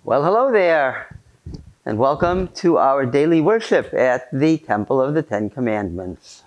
Well, hello there, and welcome to our daily worship at the Temple of the Ten Commandments.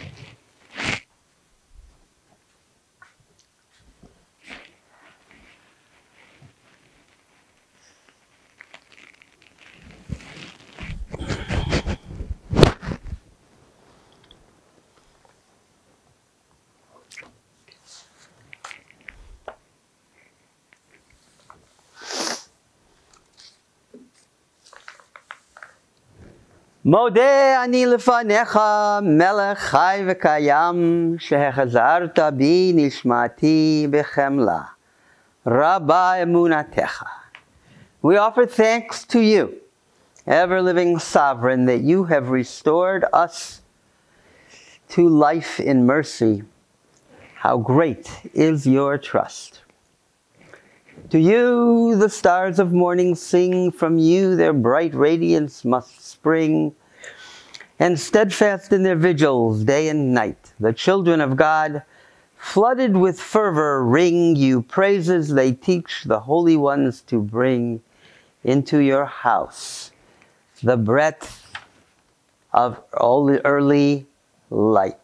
Modeh ani lefanecha melech chai v'kayam shehechazarta bi nishmati bechemla rabba emunatecha. We offer thanks to you, ever-living sovereign, that you have restored us to life in mercy. How great is your trust. To you the stars of morning sing, from you their bright radiance must spring, and steadfast in their vigils day and night, the children of God, flooded with fervor, ring you praises they teach the holy ones to bring into your house the breadth of early light.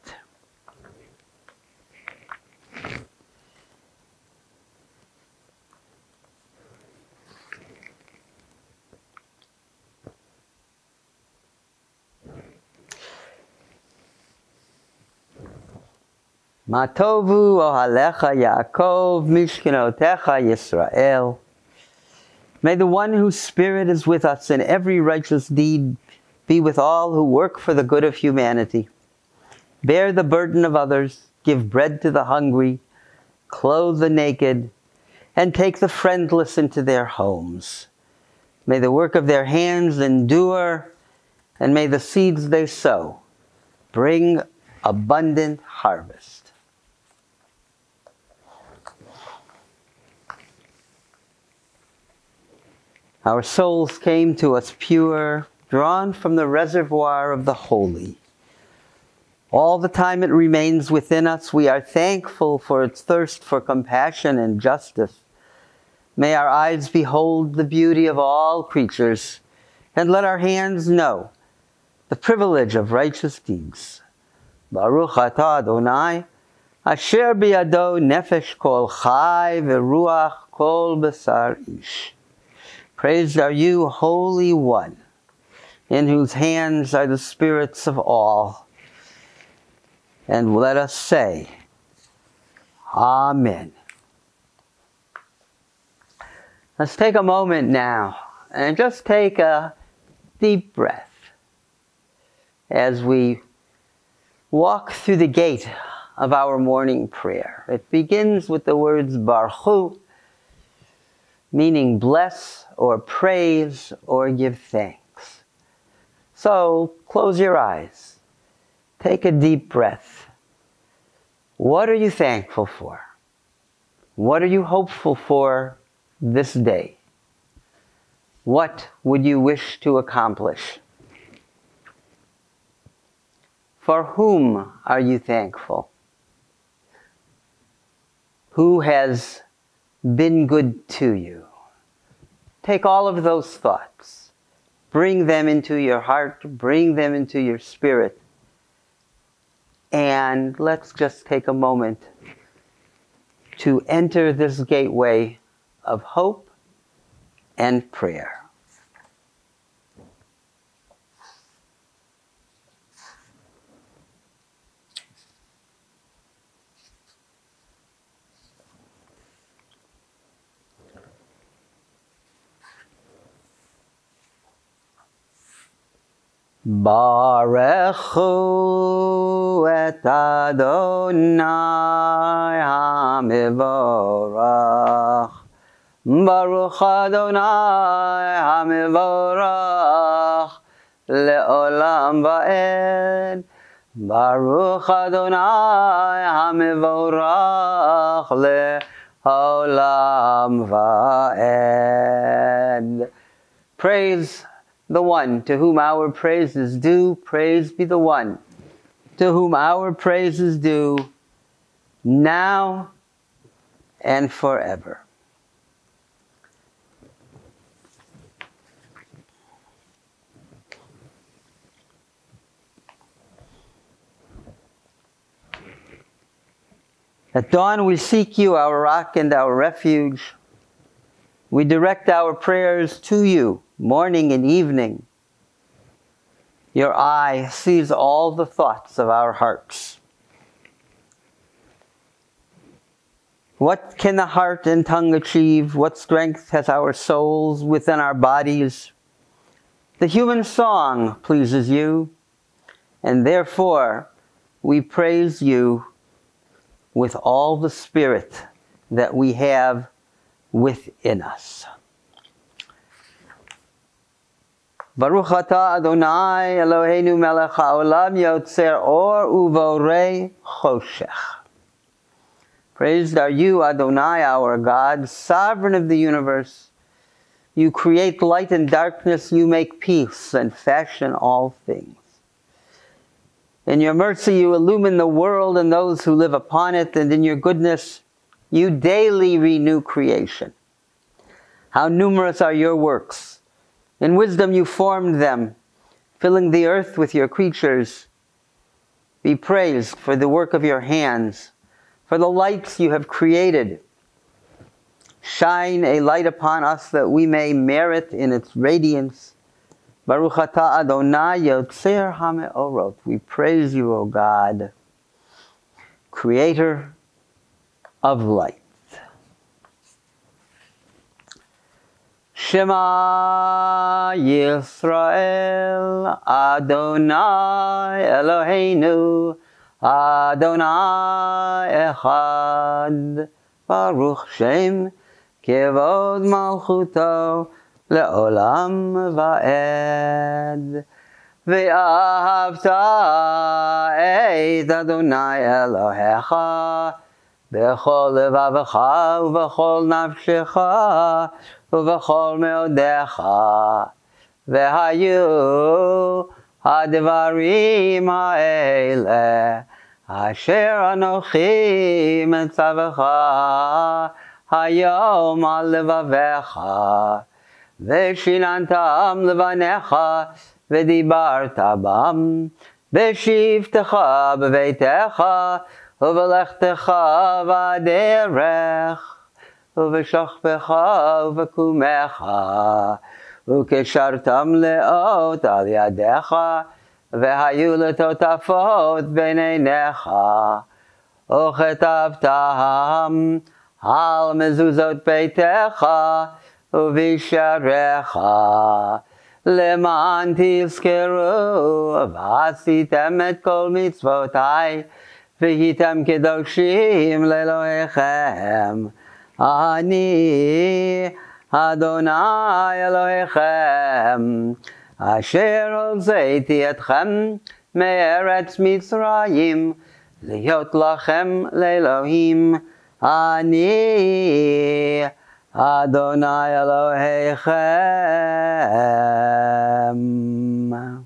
Matovu ohalecha Yaakov, mishkenotecha Yisrael. May the one whose spirit is with us in every righteous deed be with all who work for the good of humanity. Bear the burden of others, give bread to the hungry, clothe the naked, and take the friendless into their homes. May the work of their hands endure, and may the seeds they sow bring abundant harvest. Our souls came to us pure, drawn from the reservoir of the holy. All the time it remains within us, we are thankful for its thirst for compassion and justice. May our eyes behold the beauty of all creatures, and let our hands know the privilege of righteous deeds. Baruch atah Adonai, asher biyado nefesh kol chai v'ruach kol basar ish. Praised are you, Holy One, in whose hands are the spirits of all. And let us say, Amen. Let's take a moment now and just take a deep breath as we walk through the gate of our morning prayer. It begins with the words Baruch, meaning bless or praise or give thanks. So close your eyes. Take a deep breath. What are you thankful for? What are you hopeful for this day? What would you wish to accomplish? For whom are you thankful? Who has been good to you? Take all of those thoughts, bring them into your heart, bring them into your spirit, and let's just take a moment to enter this gateway of hope and prayer. Barechu et Adonai HaMevorach. Baruch Adonai HaMevorach le'olam va'ed. Baruch Adonai HaMevorach le'olam va'ed. Praise the one to whom our praise is due. Praise be the one to whom our praise is due, now and forever. At dawn we seek you, our rock and our refuge. We direct our prayers to you, morning and evening. Your eye sees all the thoughts of our hearts. What can the heart and tongue achieve? What strength has our souls within our bodies? The human song pleases you, and therefore we praise you with all the spirit that we have within us. Baruch atah Adonai Eloheinu melech haolam yotzer or uvorei choshech. Praised are you, Adonai, our God, sovereign of the universe. You create light and darkness, you make peace and fashion all things. In your mercy you illumine the world and those who live upon it, and in your goodness you daily renew creation. How numerous are your works! In wisdom you formed them, filling the earth with your creatures. Be praised for the work of your hands, for the lights you have created. Shine a light upon us that we may merit in its radiance. Baruch atah Adonai Yotzer HaMeorot. We praise you, O God, Creator of light. Shema Yisrael Adonai Eloheinu Adonai Echad. Baruch Shem Kevod Malchuto Le'olam Va'ed. Ve'ahavta et Adonai Elohecha b'chol levavecha u'v'chol nafshecha u'v'chol meodecha. Ve'hayu ha'devarim ha'ele asher anochi metzavecha hayom al levavecha. Veshinantam levanecha v'dibarta bam v'shivtecha b'veitecha uvelechtecha v'aderech uveshachpecha uvekumecha ukeshartam leot al yadecha v'hayu letotafot b'neinecha uchetavtam al mezuzot beitecha uvisharecha leman tizkeru v'asitem et kol mitzvotai v'hitem kedoshim le'Elohechem. Ani Adonai Elohechem asher hozeti etchem me'eretz Mitzrayim liyot lachem le'Elohim. Ani Adonai Elohechem.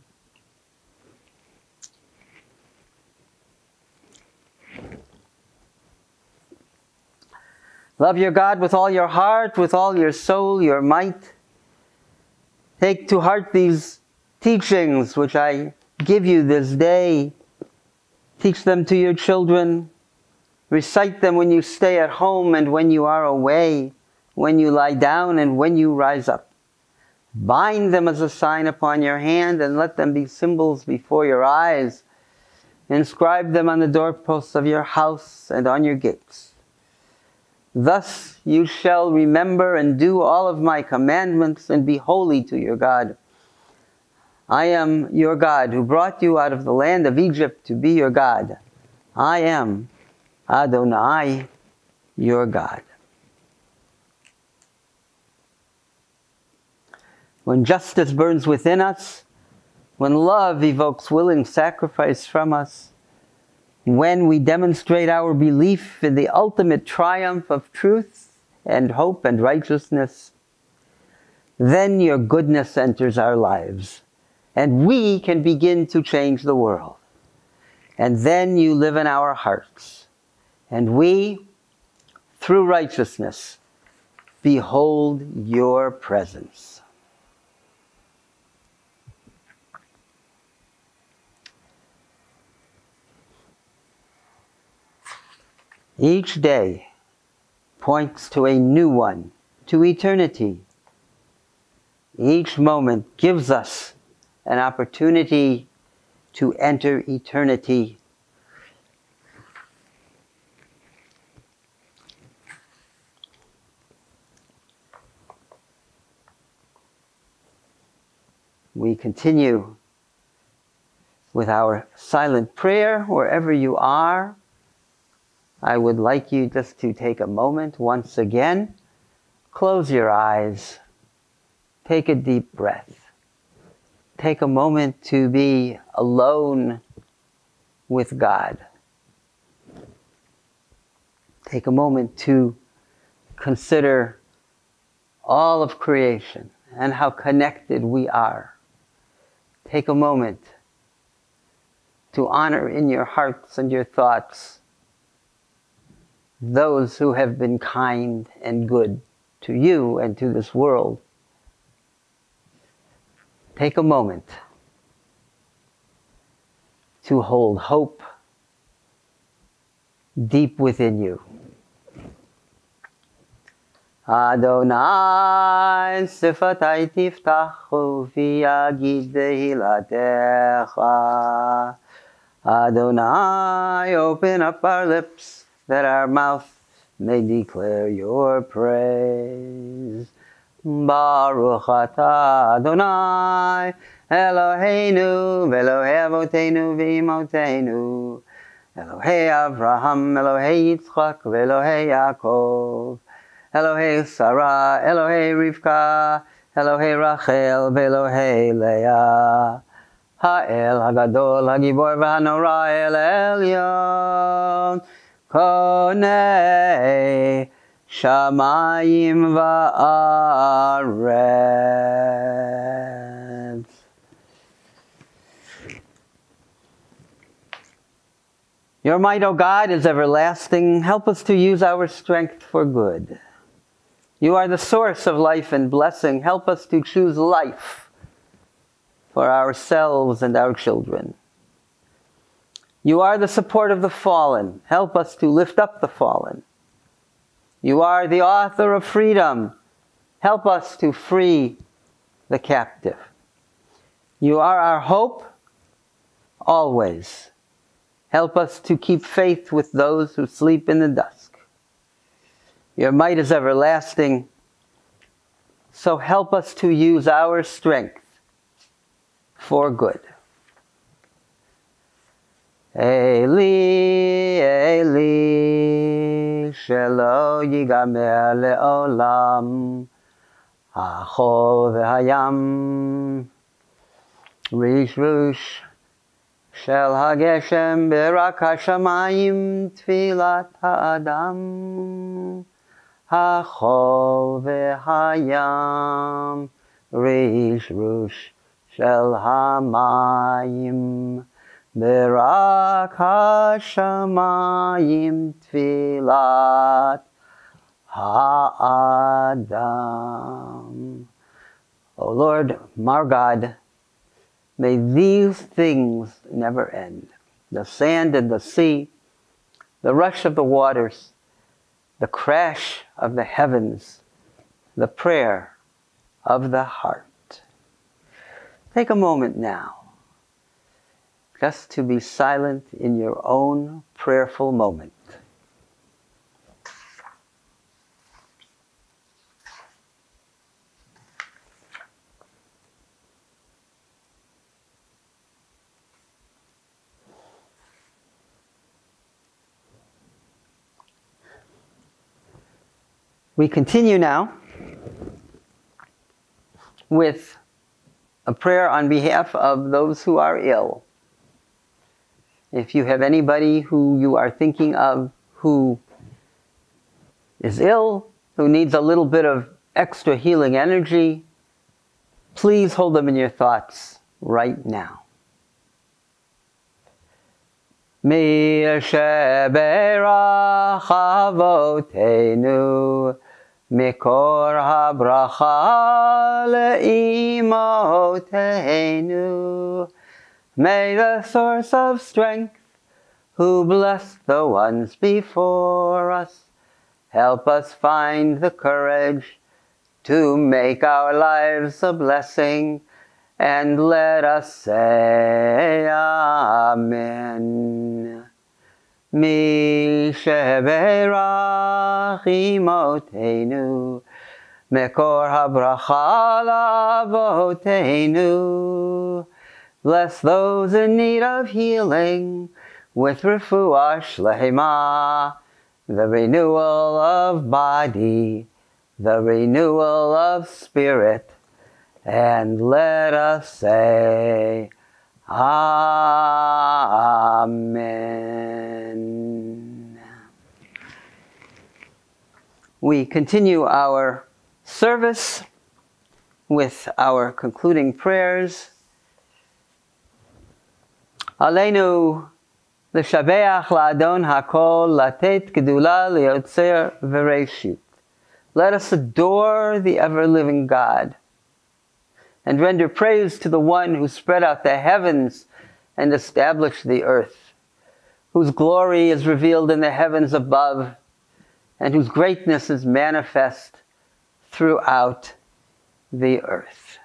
Love your God with all your heart, with all your soul, your might. Take to heart these teachings which I give you this day. Teach them to your children. Recite them when you stay at home and when you are away, when you lie down and when you rise up. Bind them as a sign upon your hand and let them be symbols before your eyes. Inscribe them on the doorposts of your house and on your gates. Thus you shall remember and do all of my commandments and be holy to your God. I am your God who brought you out of the land of Egypt to be your God. I am Adonai, your God. When justice burns within us, when love evokes willing sacrifice from us, when we demonstrate our belief in the ultimate triumph of truth and hope and righteousness, then your goodness enters our lives, and we can begin to change the world. And then you live in our hearts, and we, through righteousness, behold your presence. Each day points to a new one, to eternity. Each moment gives us an opportunity to enter eternity. We continue with our silent prayer wherever you are. I would like you just to take a moment once again. Close your eyes. Take a deep breath. Take a moment to be alone with God. Take a moment to consider all of creation and how connected we are. Take a moment to honor in your hearts and your thoughts those who have been kind and good to you and to this world. Take a moment to hold hope deep within you. Adonai sifatai tiftachu v'yagid tehilatecha. Adonai, open up our lips that our mouth may declare your praise. Baruch atah Adonai Eloheinu v'Elohei avotenu v'imotenu Elohei Avraham, Elohei Yitzchak v'Elohei Yaakov, Elohei Sarah, Elohei Rivka, Elohei Rachel v'Elohei Leah, Ha'el Hagadol Hagibor v'Hanora El Elyon, Konei Shamayim va'aretz. Your might, O God, is everlasting. Help us to use our strength for good. You are the source of life and blessing. Help us to choose life for ourselves and our children. You are the support of the fallen. Help us to lift up the fallen. You are the author of freedom. Help us to free the captive. You are our hope always. Help us to keep faith with those who sleep in the dusk. Your might is everlasting, so help us to use our strength for good. Eli, Eli, shelo yigamer le'olam, ha'chol ve'hayam, rish rush, shel hageshem berak hashamayim tfilat ha'adam, ha'chol ve'hayam, rish rush, shel hamayim, berak hashamayim tfilat ha'adam. O Lord, our God, may these things never end. The sand and the sea, the rush of the waters, the crash of the heavens, the prayer of the heart. Take a moment now just to be silent in your own prayerful moment. We continue now with a prayer on behalf of those who are ill. If you have anybody who you are thinking of who is ill, who needs a little bit of extra healing energy, please hold them in your thoughts right now. Mi sheberach avotenu mikor habracha le'imotenu. May the source of strength who blessed the ones before us. Help us find the courage to make our lives a blessing, and let us say Amen. Mi sheberach imotenu, mekor habracha l'avoteinu. Bless those in need of healing with refuah shlema, the renewal of body, the renewal of spirit, and let us say Amen. We continue our service with our concluding prayers. Aleinu l'shabeach la'adon hakol latet gedula liotzer v'reishit. Let us adore the ever-living God and render praise to the one who spread out the heavens and established the earth, whose glory is revealed in the heavens above, and whose greatness is manifest throughout the earth.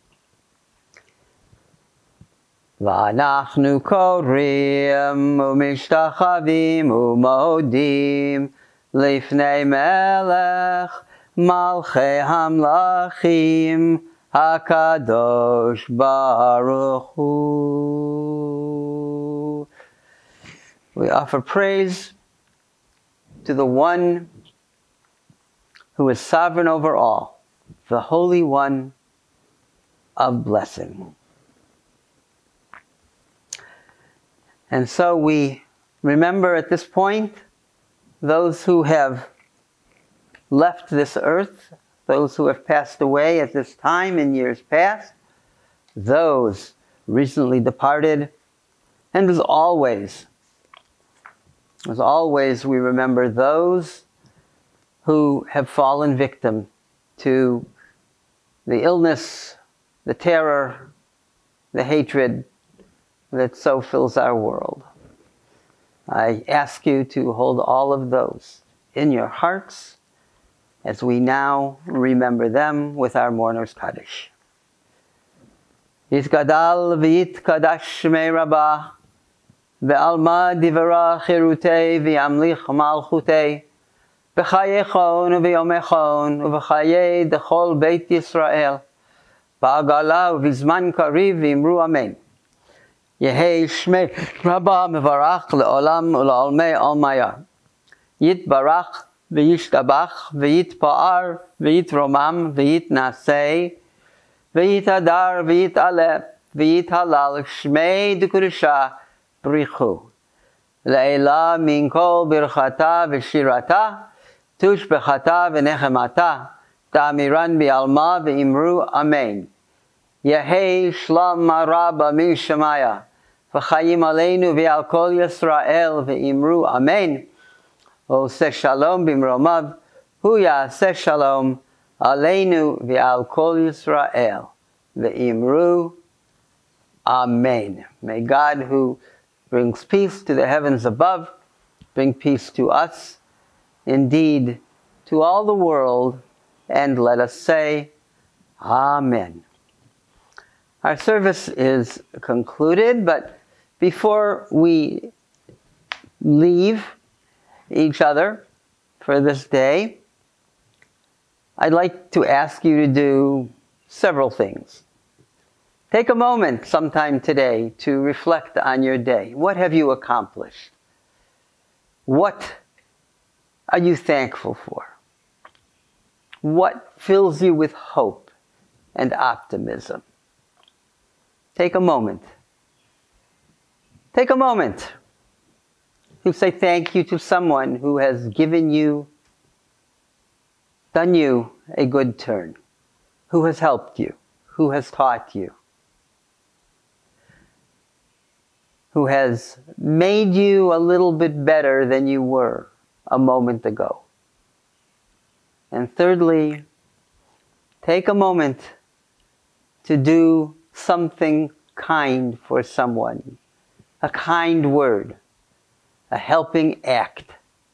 V'anachnu korim u'mishtachavim u'modim lifnei melech malchei hamlachim HaKadosh Baruch Hu. We offer praise to the one who is sovereign over all, the Holy One of blessing. And so we remember at this point those who have left this earth, those who have passed away at this time in years past, those recently departed, and as always we remember those who have fallen victim to the illness, the terror, the hatred that so fills our world. I ask you to hold all of those in your hearts as we now remember them with our Mourner's Kaddish. Yitgadal v'yitkadash shmei Rabbah, ve'alma divara chirutei v'yamlich malchutei, b'chayechon u'v'yomechon u'v'chayei dechol Beit Yisrael, ba'agala u'v'zman kariv v'imru amen. Yehei shmei Rabbah mevarach le'olam u'la'olmei almaya. Yitbarach v'yishtabach v'yitpa'ar v'yitromam v'yitnasei v'yitadar v'yitaleh v'yithalal shmei d'kudusha brichu. Le'ela min kol birchata v'shirata tushbechata v'nechemata ta'amiran bi'alma v'imru amen. Yehei shlam maraba min shemaya v'chayim aleinu v'al kol Yisrael v'imru amen. Oseh shalom bimromav, hu ya'aseh shalom aleinu v'al kol Yisrael v'imru amen. May God, who brings peace to the heavens above, bring peace to us, indeed to all the world, and let us say Amen. Our service is concluded, but before we leave each other for this day, I'd like to ask you to do several things. Take a moment sometime today to reflect on your day. What have you accomplished? What are you thankful for? What fills you with hope and optimism? Take a moment. Take a moment to say thank you to someone who has given you, done you a good turn, who has helped you, who has taught you, who has made you a little bit better than you were a moment ago. And thirdly, take a moment to do something kind for someone, a kind word, a helping act,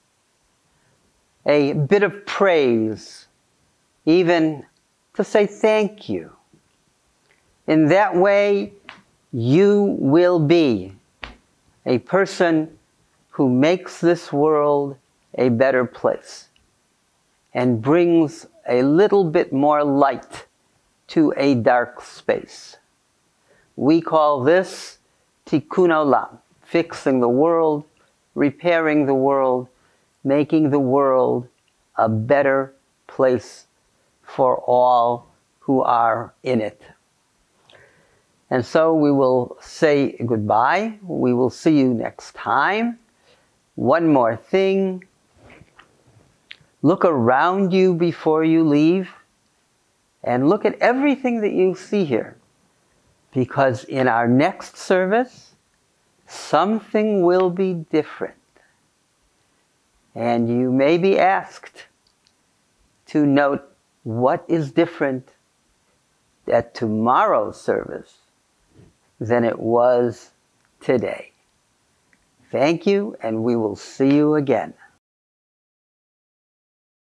a bit of praise, even to say thank you. In that way, you will be a person who makes this world a better place and brings a little bit more light to a dark space. We call this tikkun olam, fixing the world, repairing the world, making the world a better place for all who are in it. And so we will say goodbye. We will see you next time. One more thing. Look around you before you leave and look at everything that you see here. Because in our next service, something will be different. And you may be asked to note what is different at tomorrow's service than it was today. Thank you, and we will see you again.